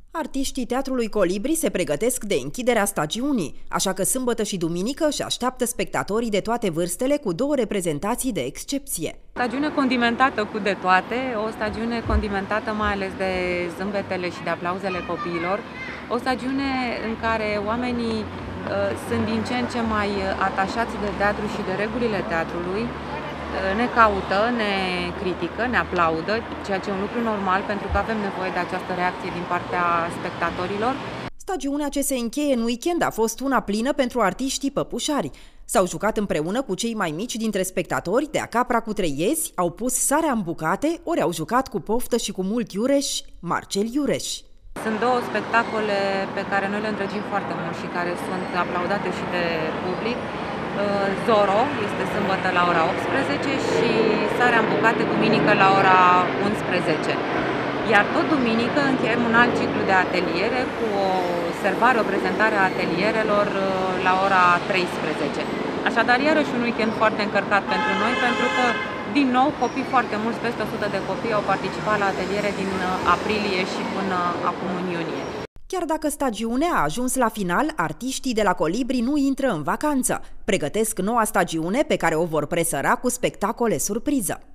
Artiștii Teatrului Colibri se pregătesc de închiderea stagiunii, așa că sâmbătă și duminică își așteaptă spectatorii de toate vârstele cu două reprezentații de excepție. Stagiune condimentată cu de toate, o stagiune condimentată mai ales de zâmbetele și de aplauzele copiilor, o stagiune în care oamenii sunt din ce în ce mai atașați de teatru și de regulile teatrului, ne caută, ne critică, ne aplaudă, ceea ce e un lucru normal pentru că avem nevoie de această reacție din partea spectatorilor. Stagiunea ce se încheie în weekend a fost una plină pentru artiștii păpușari. S-au jucat împreună cu cei mai mici dintre spectatori, de-a capra cu treiezi, au pus sarea în bucate, ori au jucat cu poftă și cu mult iureș, Marcel Iureș. Sunt două spectacole pe care noi le îndrăgim foarte mult și care sunt aplaudate și de public. Zorro este sâmbătă la ora 18 și Sarea în bucate duminică la ora 11. Iar tot duminică încheiem un alt ciclu de ateliere cu o servare, o prezentare a atelierelor la ora 13. Așadar, iarăși un weekend foarte încărcat pentru noi, pentru că, din nou, copii foarte mulți, peste 100 de copii au participat la ateliere din aprilie și până acum în iunie. Chiar dacă stagiunea a ajuns la final, artiștii de la Colibri nu intră în vacanță. Pregătesc noua stagiune pe care o vor presăra cu spectacole surpriză.